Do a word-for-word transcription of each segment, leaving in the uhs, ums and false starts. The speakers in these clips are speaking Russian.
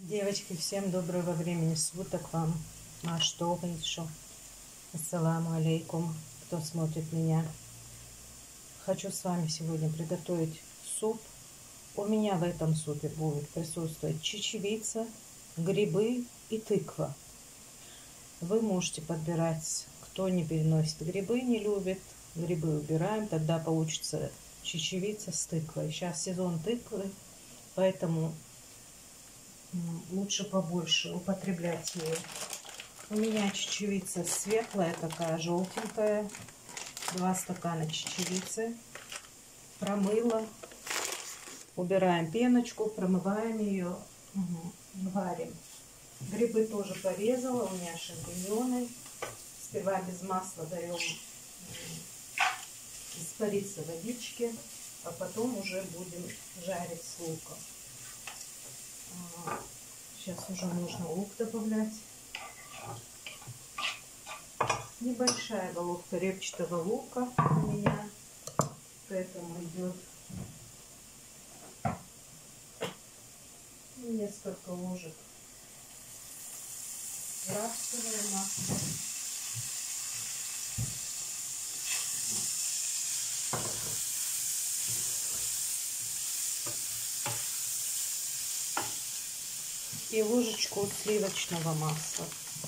Девочки, всем доброго времени суток вам. А что еще? Ассаламу алейкум, кто смотрит меня. Хочу с вами сегодня приготовить суп. У меня в этом супе будет присутствовать чечевица, грибы и тыква. Вы можете подбирать, кто не переносит грибы, не любит. Грибы убираем, тогда получится чечевица с тыквой. Сейчас сезон тыквы, поэтому лучше побольше употреблять ее. У меня чечевица светлая, такая желтенькая. Два стакана чечевицы. Промыла. Убираем пеночку, промываем ее, угу, варим. Грибы тоже порезала, у меня шампиньоны. Сперва без масла даем испариться водички, а потом уже будем жарить с луком. Сейчас уже можно лук добавлять. Небольшая головка репчатого лука у меня, поэтому идет несколько ложек рапсовое масло. И ложечку сливочного масла.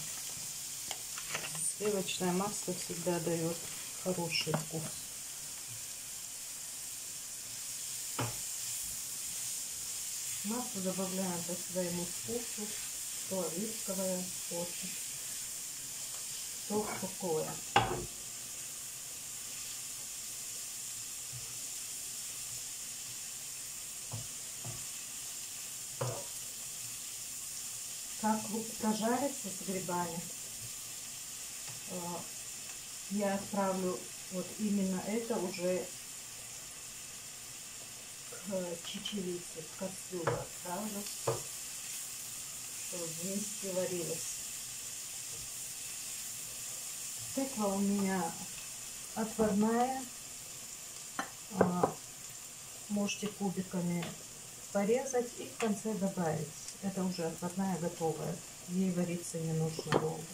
Сливочное масло всегда дает хороший вкус. Масло добавляем по своему вкусу. То оливковое хочет, то какое. Как лук прожарится с грибами, я отправлю вот именно это уже к чечевице, в кастрюлю отправлю, чтобы вместе варилось. Тыква у меня отварная, можете кубиками порезать и в конце добавить. Это уже отварная готовая, ей вариться не нужно долго.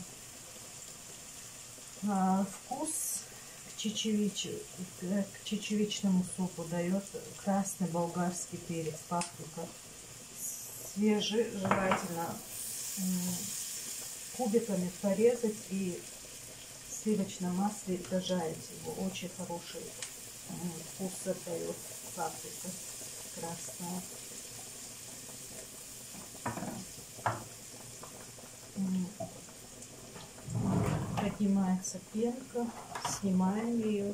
А, вкус к, чечевич... к чечевичному супу дает красный болгарский перец, паприка. Свежий, желательно кубиками порезать и в сливочном масле дожарить его. Очень хороший вкус дает паприка красная. Поднимается пенка, снимаем ее.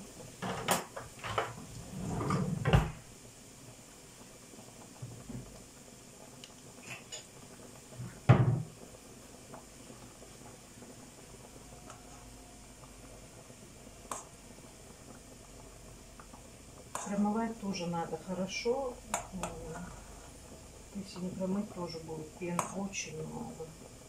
Промывать тоже надо хорошо. Если не промыть, тоже будет пен очень много.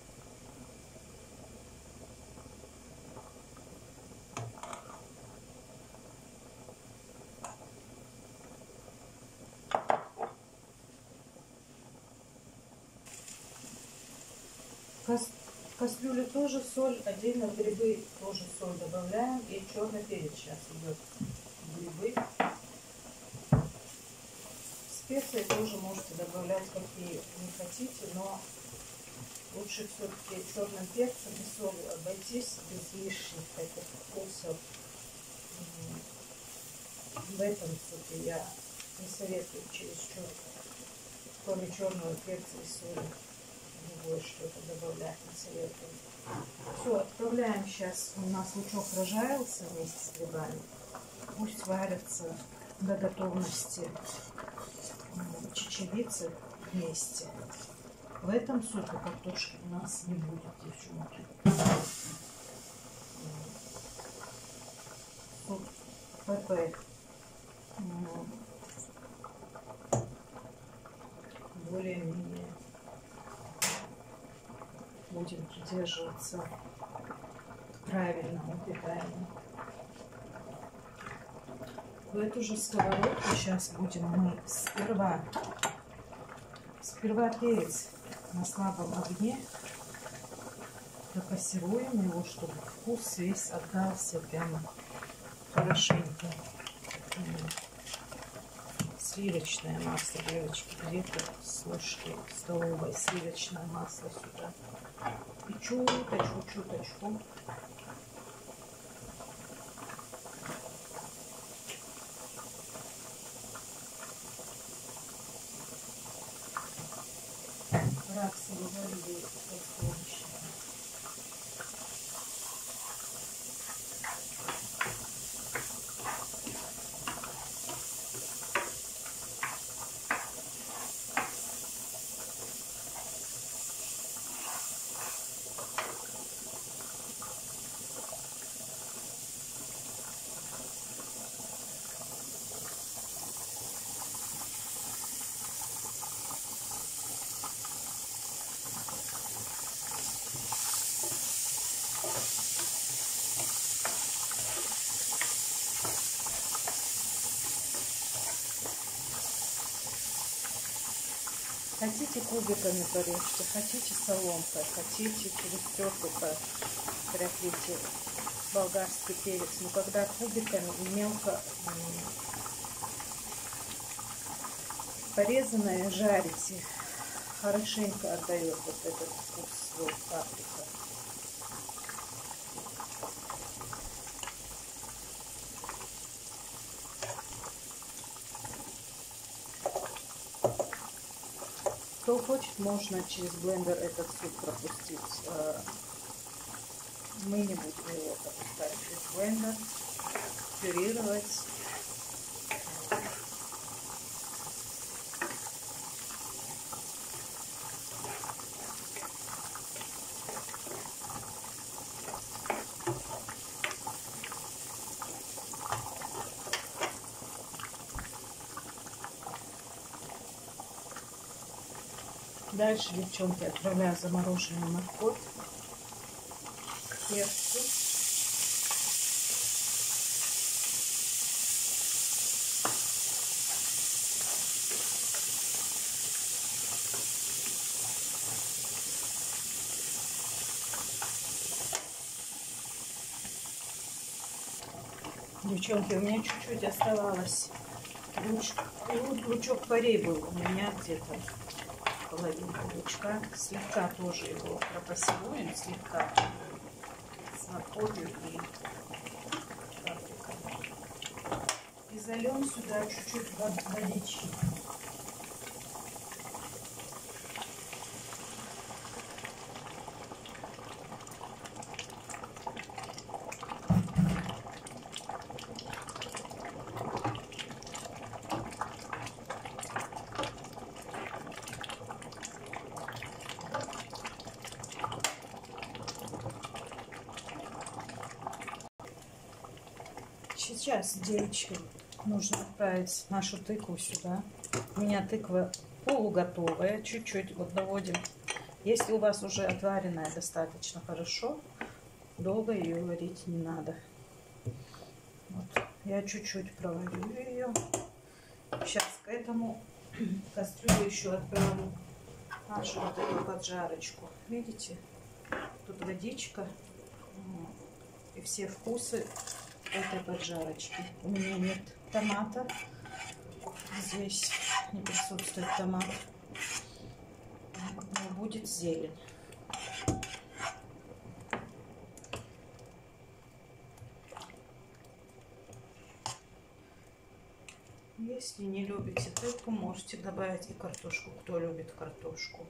В кастрюлю тоже соль, отдельно в грибы тоже соль добавляем. И черный перец сейчас идет в грибы. Специи тоже можете добавлять, какие не хотите, но лучше все-таки черным перцем и солью обойтись без лишних таких вкусов. В этом супе я не советую чересчур, кроме черного перца и соли, другое что-то добавлять не советую. Все, отправляем сейчас. У нас лучок прожарился вместе с грибами. Пусть варятся до готовности чечевицы вместе. В этом супе картошки у нас не будет, девчонки. Суп ПП более-менее будем придерживаться правильного питания. В эту же сковородку сейчас будем мы сперва, сперва перец на слабом огне докассируем его, чтобы вкус весь отдался прямо хорошенько. Сливочное масло, девочки, где-то с ложки столовой сливочное масло сюда. И чуточку, чуточку. Рапсовый олей подсолнечный. Хотите кубиками порежьте, хотите соломкой, хотите через терку протрите болгарский перец. Но когда кубиками и мелко порезанное жарите, хорошенько отдает вот этот вкус свой паприка. Кто хочет, можно через блендер этот суп пропустить. Мы не будем его пропускать через блендер, пюрировать. Дальше, девчонки, отправляю замороженную морковь к перцу. Девчонки, у меня чуть-чуть оставалось. Луч, лучок порей был у меня где-то. Половинку лучка, слегка тоже его пропассируем, слегка с морковью и паприкой. И зальем сюда чуть-чуть водички. Сейчас, девочки, нужно отправить нашу тыкву сюда. У меня тыква полуготовая, чуть-чуть вот доводим. Если у вас уже отваренная достаточно хорошо, долго ее варить не надо. Вот. Я чуть-чуть проварю ее. Сейчас к этому кастрюлю еще отправлю нашу вот эту поджарочку. Видите, тут водичка и все вкусы этой поджарочки. У меня нет томата. Здесь не присутствует томат. Но будет зелень. Если не любите тыкву, можете добавить и картошку, кто любит картошку.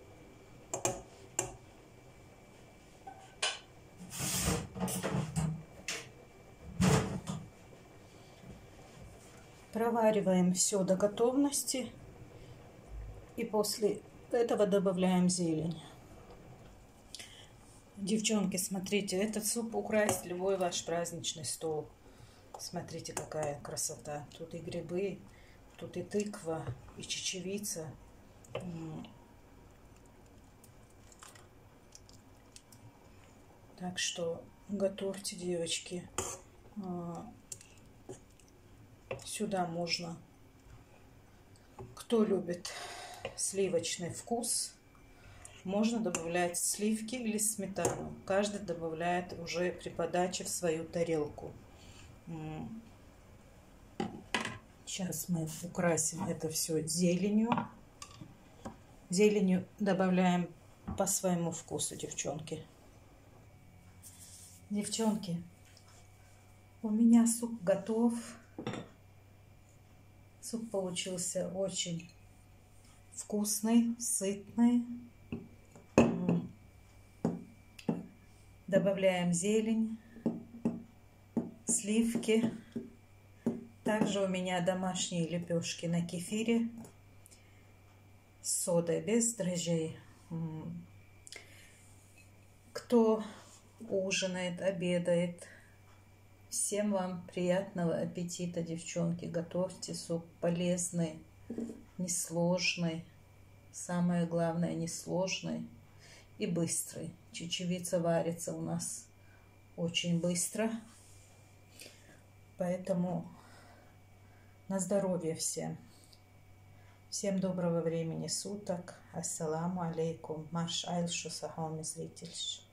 Провариваем все до готовности и после этого добавляем зелень. Девчонки, смотрите, этот суп украсит любой ваш праздничный стол. Смотрите, какая красота. Тут и грибы, тут и тыква, и чечевица. Так что готовьте, девочки. Сюда можно, кто любит сливочный вкус, Можно добавлять сливки или сметану. Каждый добавляет уже при подаче в свою тарелку. Сейчас мы украсим это все зеленью. Зеленью добавляем по своему вкусу, девчонки. Девчонки, у меня суп готов. Суп получился очень вкусный, сытный. Добавляем зелень, сливки. Также у меня домашние лепешки на кефире с содой, без дрожжей. Кто ужинает, обедает, всем вам приятного аппетита, девчонки. Готовьте суп полезный, несложный. Самое главное, несложный и быстрый. Чечевица варится у нас очень быстро. Поэтому на здоровье всем. Всем доброго времени суток. Ассаламу алейкум. Маш айлшу сахоми зрительш.